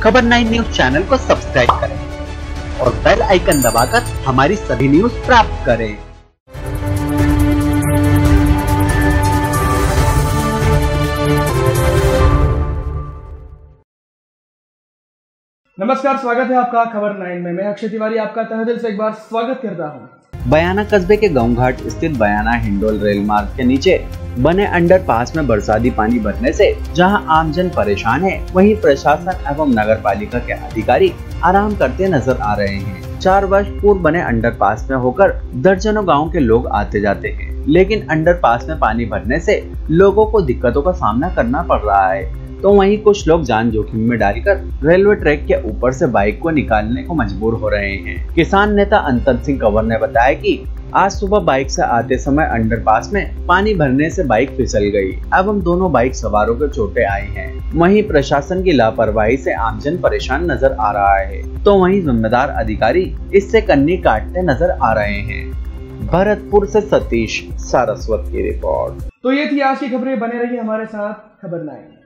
खबर 9 news channel को subscribe करें और बेल आइकन दबाकर हमारी सभी न्यूज प्राप्त करें। नमस्कार, स्वागत है आपका खबर 9 में। मैं अक्षय तिवारी आपका तहे दिल से एक बार स्वागत करता हूं। बयाना कस्बे के गांव घाट स्थित बयाना हिंडोल रेल मार्ग के नीचे बने अंडरपास में बरसाती पानी भरने से जहां आमजन परेशान है, वहीं प्रशासन एवं नगर पालिका के अधिकारी आराम करते नजर आ रहे हैं। 4 वर्ष पूर्व बने अंडरपास में होकर दर्जनों गाँव के लोग आते जाते हैं, लेकिन अंडरपास में पानी भरने से लोगों को दिक्कतों का सामना करना पड़ रहा है। तो वहीं कुछ लोग जान जोखिम में डालकर रेलवे ट्रैक के ऊपर से बाइक को निकालने को मजबूर हो रहे हैं। किसान नेता अंतर सिंह कंवर ने बताया कि आज सुबह बाइक से आते समय अंडरपास में पानी भरने से बाइक फिसल गई एवं दोनों बाइक सवारों को चोटें आई हैं। वहीं प्रशासन की लापरवाही से आमजन परेशान नजर आ रहा है, तो वहीं जिम्मेदार अधिकारी इससे कन्नी काटते नजर आ रहे हैं। भरतपुर से सतीश सारस्वत की रिपोर्ट। तो ये थी आज की खबरें। बने रहिए हमारे साथ खबर 9।